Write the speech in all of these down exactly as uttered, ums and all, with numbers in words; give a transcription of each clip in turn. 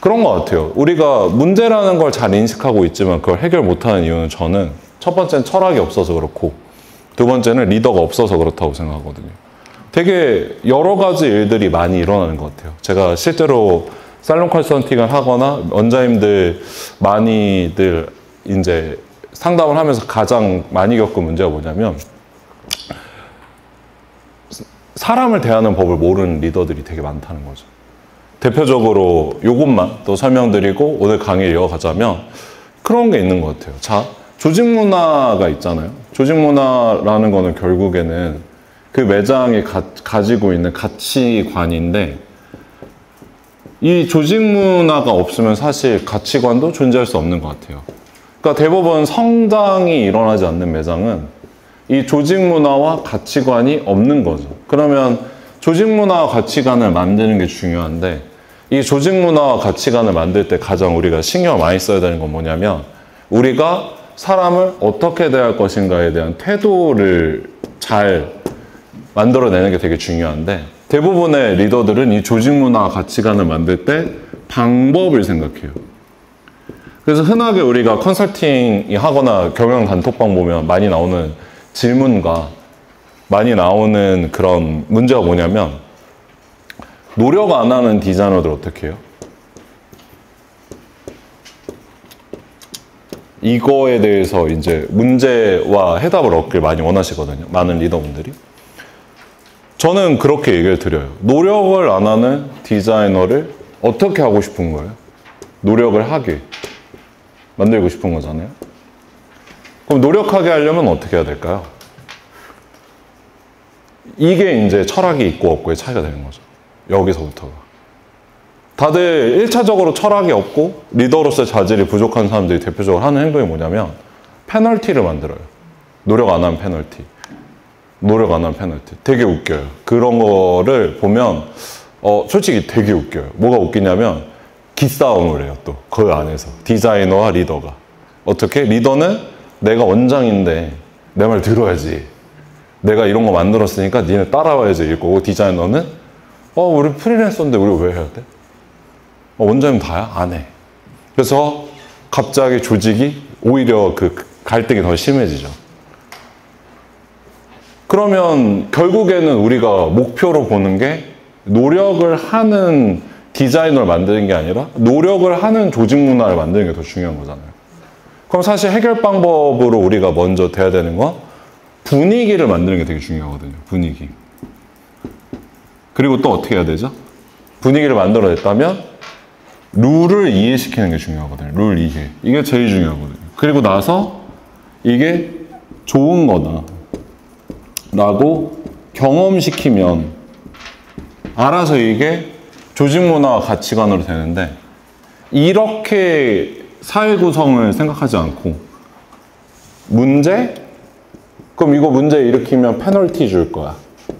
그런 것 같아요. 우리가 문제라는 걸 잘 인식하고 있지만 그걸 해결 못하는 이유는 저는 첫 번째는 철학이 없어서 그렇고 두 번째는 리더가 없어서 그렇다고 생각하거든요. 되게 여러 가지 일들이 많이 일어나는 것 같아요. 제가 실제로 살롱 컨설팅을 하거나 원자님들 많이들 이제 상담을 하면서 가장 많이 겪은 문제가 뭐냐면 사람을 대하는 법을 모르는 리더들이 되게 많다는 거죠. 대표적으로 이것만 또 설명드리고 오늘 강의를 이어가자면 그런 게 있는 것 같아요. 자, 조직 문화가 있잖아요. 조직 문화라는 거는 결국에는 그 매장이 가, 가지고 있는 가치관인데 이 조직 문화가 없으면 사실 가치관도 존재할 수 없는 것 같아요. 그러니까 대부분 성장이 일어나지 않는 매장은 이 조직 문화와 가치관이 없는 거죠. 그러면 조직 문화와 가치관을 만드는 게 중요한데 이 조직 문화와 가치관을 만들 때 가장 우리가 신경을 많이 써야 되는 건 뭐냐면 우리가 사람을 어떻게 대할 것인가에 대한 태도를 잘 만들어내는 게 되게 중요한데 대부분의 리더들은 이 조직 문화와 가치관을 만들 때 방법을 생각해요. 그래서 흔하게 우리가 컨설팅 하거나 경영 단톡방 보면 많이 나오는 질문과 많이 나오는 그런 문제가 뭐냐면 노력 안 하는 디자이너들 어떻게 해요? 이거에 대해서 이제 문제와 해답을 얻길 많이 원하시거든요. 많은 리더분들이. 저는 그렇게 얘기를 드려요. 노력을 안 하는 디자이너를 어떻게 하고 싶은 거예요? 노력을 하게 만들고 싶은 거잖아요. 그럼 노력하게 하려면 어떻게 해야 될까요? 이게 이제 철학이 있고 없고의 차이가 되는 거죠. 여기서부터가. 다들 일 차적으로 철학이 없고 리더로서의 자질이 부족한 사람들이 대표적으로 하는 행동이 뭐냐면 페널티를 만들어요. 노력 안 하면 페널티. 노력 안 하면 페널티. 되게 웃겨요. 그런 거를 보면 어, 솔직히 되게 웃겨요. 뭐가 웃기냐면 기싸움을 해요. 또 그 안에서 디자이너와 리더가. 어떻게? 리더는 내가 원장인데 내 말 들어야지. 내가 이런 거 만들었으니까 니네 따라와야지 일 거고 디자이너는 어 우리 프리랜서인데 우리 왜 해야 돼? 어, 원장님 다야? 안 해. 그래서 갑자기 조직이 오히려 그 갈등이 더 심해지죠. 그러면 결국에는 우리가 목표로 보는 게 노력을 하는 디자이너를 만드는 게 아니라 노력을 하는 조직 문화를 만드는 게 더 중요한 거잖아요. 그럼 사실 해결 방법으로 우리가 먼저 돼야 되는 건 분위기를 만드는 게 되게 중요하거든요. 분위기. 그리고 또 어떻게 해야 되죠? 분위기를 만들어냈다면 룰을 이해시키는 게 중요하거든요. 룰 이해. 이게 제일 중요하거든요. 그리고 나서 이게 좋은 거다 라고 경험시키면 알아서 이게 조직 문화와 가치관으로 되는데 이렇게 사회 구성을 생각하지 않고 문제? 그럼 이거 문제 일으키면 페널티 줄 거야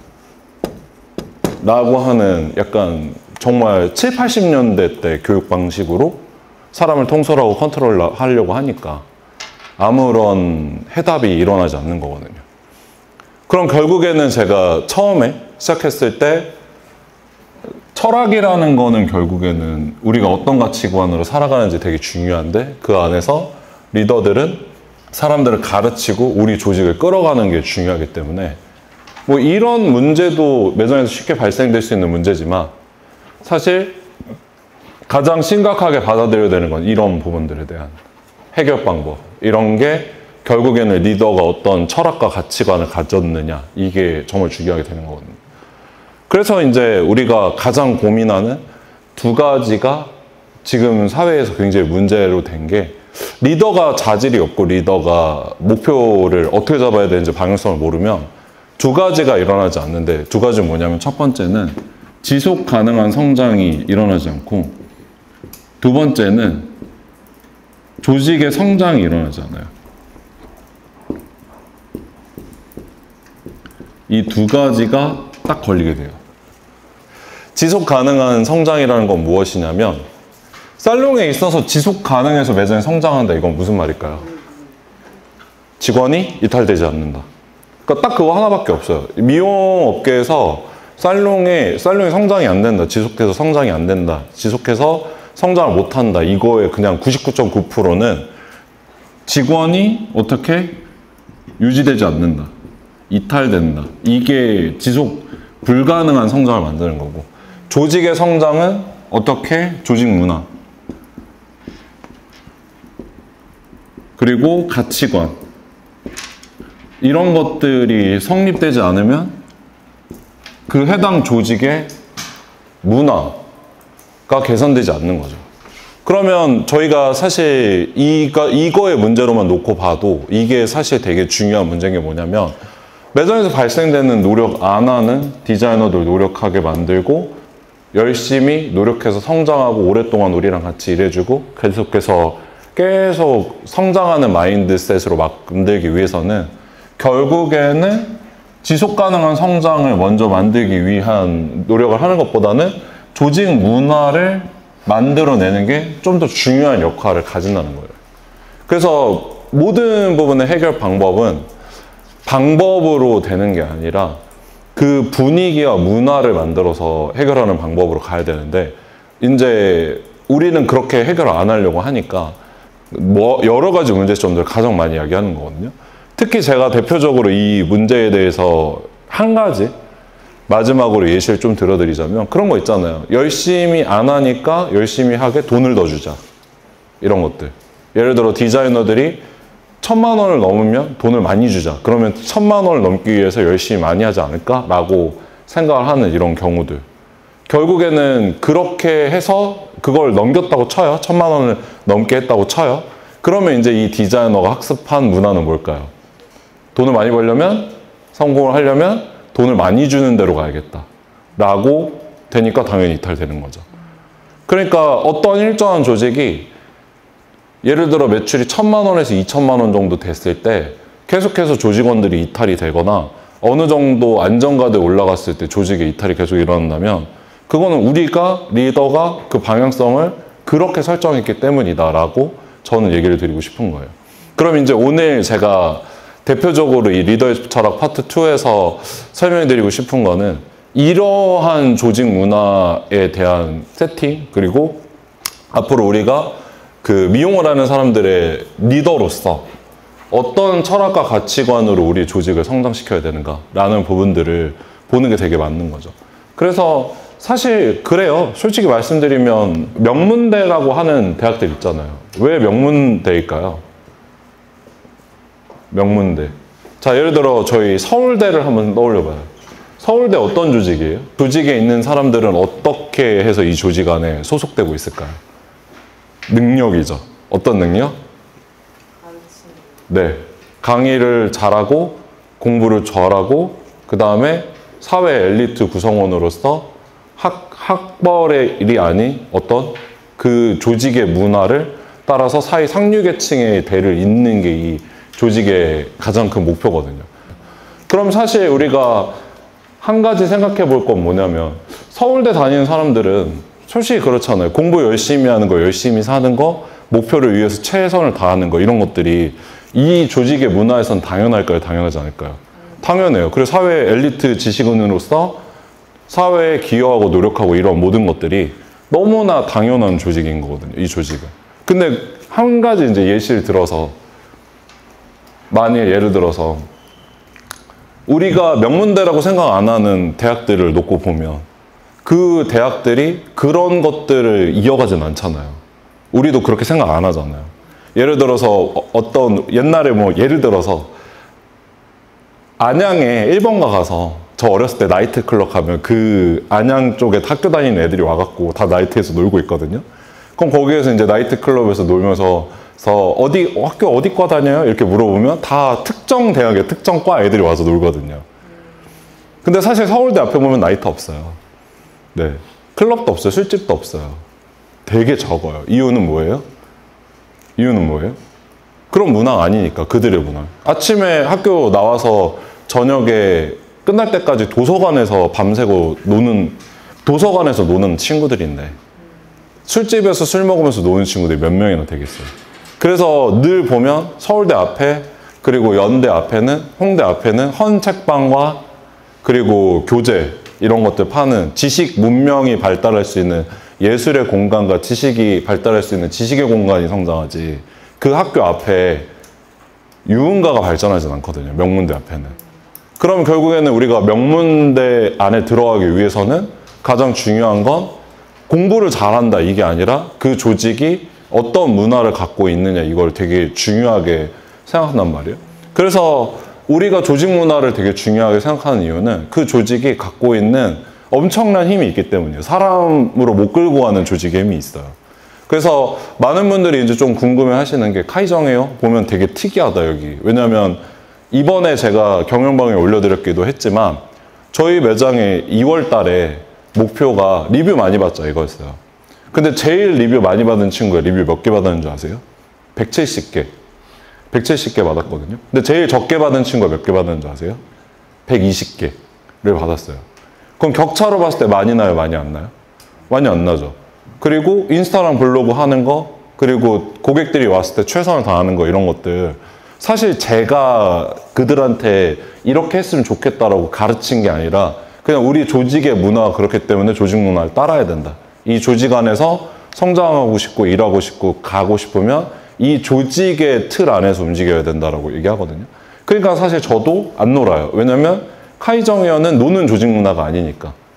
라고 하는 약간 정말 칠십, 팔십 년대 때 교육 방식으로 사람을 통솔하고 컨트롤하려고 하니까 아무런 해답이 일어나지 않는 거거든요. 그럼 결국에는 제가 처음에 시작했을 때 철학이라는 거는 결국에는 우리가 어떤 가치관으로 살아가는지 되게 중요한데 그 안에서 리더들은 사람들을 가르치고 우리 조직을 끌어가는 게 중요하기 때문에 뭐 이런 문제도 매장에서 쉽게 발생될 수 있는 문제지만 사실 가장 심각하게 받아들여야 되는 건 이런 부분들에 대한 해결 방법. 이런 게 결국에는 리더가 어떤 철학과 가치관을 가졌느냐. 이게 정말 중요하게 되는 거거든요. 그래서 이제 우리가 가장 고민하는 두 가지가 지금 사회에서 굉장히 문제로 된 게 리더가 자질이 없고 리더가 목표를 어떻게 잡아야 되는지 방향성을 모르면 두 가지가 일어나지 않는데 두 가지는 뭐냐면 첫 번째는 지속 가능한 성장이 일어나지 않고 두 번째는 조직의 성장이 일어나지 않아요. 이 두 가지가 딱 걸리게 돼요. 지속 가능한 성장이라는 건 무엇이냐면 살롱에 있어서 지속 가능해서 매장이 성장한다. 이건 무슨 말일까요? 직원이 이탈되지 않는다. 그러니까 딱 그거 하나밖에 없어요. 미용업계에서 살롱에, 살롱이 성장이 안 된다. 지속해서 성장이 안 된다. 지속해서 성장을 못한다. 이거에 그냥 구십구 점 구 퍼센트는 직원이 어떻게 유지되지 않는다. 이탈된다. 이게 지속 불가능한 성장을 만드는 거고, 조직의 성장은 어떻게 조직 문화 그리고 가치관 이런 것들이 성립되지 않으면 그 해당 조직의 문화가 개선되지 않는 거죠. 그러면 저희가 사실 이거, 이거의 문제로만 놓고 봐도 이게 사실 되게 중요한 문제인 게 뭐냐면, 매장에서 발생되는 노력 안 하는 디자이너들 노력하게 만들고 열심히 노력해서 성장하고 오랫동안 우리랑 같이 일해주고 계속해서 계속 성장하는 마인드셋으로 만들기 위해서는 결국에는 지속 가능한 성장을 먼저 만들기 위한 노력을 하는 것보다는 조직 문화를 만들어내는 게 좀 더 중요한 역할을 가진다는 거예요. 그래서 모든 부분의 해결 방법은 방법으로 되는 게 아니라 그 분위기와 문화를 만들어서 해결하는 방법으로 가야 되는데, 이제 우리는 그렇게 해결을 안 하려고 하니까 뭐 여러 가지 문제점들을 가장 많이 이야기하는 거거든요. 특히 제가 대표적으로 이 문제에 대해서 한 가지 마지막으로 예시를 좀 들어드리자면, 그런 거 있잖아요. 열심히 안 하니까 열심히 하게 돈을 더 주자. 이런 것들. 예를 들어 디자이너들이 천만 원을 넘으면 돈을 많이 주자. 그러면 천만 원을 넘기 위해서 열심히 많이 하지 않을까라고 생각을 하는 이런 경우들. 결국에는 그렇게 해서 그걸 넘겼다고 쳐요. 천만 원을 넘게 했다고 쳐요. 그러면 이제 이 디자이너가 학습한 문화는 뭘까요? 돈을 많이 벌려면, 성공을 하려면 돈을 많이 주는 데로 가야겠다 라고 되니까 당연히 이탈되는 거죠. 그러니까 어떤 일정한 조직이 예를 들어 매출이 천만 원에서 이천만 원 정도 됐을 때 계속해서 조직원들이 이탈이 되거나 어느 정도 안정가대 올라갔을 때 조직의 이탈이 계속 일어난다면, 그거는 우리가 리더가 그 방향성을 그렇게 설정했기 때문이다 라고 저는 얘기를 드리고 싶은 거예요. 그럼 이제 오늘 제가 대표적으로 이 리더십 철학 파트 투에서 설명드리고 싶은 거는 이러한 조직 문화에 대한 세팅, 그리고 앞으로 우리가 그 미용을 하는 사람들의 리더로서 어떤 철학과 가치관으로 우리 조직을 성장시켜야 되는가라는 부분들을 보는 게 되게 맞는 거죠. 그래서 사실 그래요. 솔직히 말씀드리면 명문대라고 하는 대학들 있잖아요. 왜 명문대일까요? 명문대. 자, 예를 들어 저희 서울대를 한번 떠올려봐요. 서울대 어떤 조직이에요? 조직에 있는 사람들은 어떻게 해서 이 조직 안에 소속되고 있을까요? 능력이죠. 어떤 능력? 네. 강의를 잘하고 공부를 잘하고 그 다음에 사회 엘리트 구성원으로서 학, 학벌의 일이 아닌 어떤 그 조직의 문화를 따라서 사회 상류계층의 대를 잇는 게 이 조직의 가장 큰 목표거든요. 그럼 사실 우리가 한 가지 생각해 볼 건 뭐냐면, 서울대 다니는 사람들은 솔직히 그렇잖아요. 공부 열심히 하는 거, 열심히 사는 거, 목표를 위해서 최선을 다하는 거, 이런 것들이 이 조직의 문화에선 당연할까요? 당연하지 않을까요? 당연해요. 그리고 사회 엘리트 지식인으로서 사회에 기여하고 노력하고 이런 모든 것들이 너무나 당연한 조직인 거거든요. 이 조직은. 근데 한 가지 이제 예시를 들어서, 만일 예를 들어서 우리가 명문대라고 생각 안 하는 대학들을 놓고 보면 그 대학들이 그런 것들을 이어가진 않잖아요. 우리도 그렇게 생각 안 하잖아요. 예를 들어서 어떤 옛날에 뭐 예를 들어서 안양에 일 번가 가서 저 어렸을 때 나이트클럽 가면 그 안양 쪽에 학교 다니는 애들이 와갖고 다 나이트에서 놀고 있거든요. 그럼 거기에서 이제 나이트클럽에서 놀면서 어디 학교 어디 과 다녀요? 이렇게 물어보면 다 특정 대학의 특정 과 애들이 와서 놀거든요. 근데 사실 서울대 앞에 보면 나이트 없어요. 네, 클럽도 없어요. 술집도 없어요. 되게 적어요. 이유는 뭐예요? 이유는 뭐예요? 그런 문화가 아니니까, 그들의 문화. 아침에 학교 나와서 저녁에 끝날 때까지 도서관에서 밤새고 노는, 도서관에서 노는 친구들인데 술집에서 술 먹으면서 노는 친구들이 몇 명이나 되겠어요. 그래서 늘 보면 서울대 앞에, 그리고 연대 앞에는, 홍대 앞에는 헌 책방과 그리고 교재 이런 것들 파는, 지식 문명이 발달할 수 있는 예술의 공간과 지식이 발달할 수 있는 지식의 공간이 성장하지 그 학교 앞에 유흥가가 발전하진 않거든요. 명문대 앞에는. 그럼 결국에는 우리가 명문대 안에 들어가기 위해서는 가장 중요한 건 공부를 잘한다 이게 아니라 그 조직이 어떤 문화를 갖고 있느냐 이걸 되게 중요하게 생각한단 말이에요. 그래서 우리가 조직 문화를 되게 중요하게 생각하는 이유는 그 조직이 갖고 있는 엄청난 힘이 있기 때문이에요. 사람으로 못 끌고 가는 조직의 힘이 있어요. 그래서 많은 분들이 이제 좀 궁금해 하시는 게 카이정이에요? 보면 되게 특이하다 여기. 왜냐면 이번에 제가 경영방에 올려드렸기도 했지만 저희 매장에 이월 달에 목표가 리뷰 많이 받자 이거였어요. 근데 제일 리뷰 많이 받은 친구가 리뷰 몇 개 받았는 줄 아세요? 백칠십 개. 백칠십 개 받았거든요. 근데 제일 적게 받은 친구가 몇 개 받았는 줄 아세요? 백이십 개를 받았어요. 그럼 격차로 봤을 때 많이 나요? 많이 안 나요? 많이 안 나죠. 그리고 인스타랑 블로그 하는 거, 그리고 고객들이 왔을 때 최선을 다하는 거 이런 것들 사실 제가 그들한테 이렇게 했으면 좋겠다라고 가르친 게 아니라 그냥 우리 조직의 문화가 그렇기 때문에 조직 문화를 따라야 된다. 이 조직 안에서 성장하고 싶고 일하고 싶고 가고 싶으면 이 조직의 틀 안에서 움직여야 된다라고 얘기하거든요. 그러니까 사실 저도 안 놀아요. 왜냐면 카이정웨어는 노는 조직 문화가 아니니까.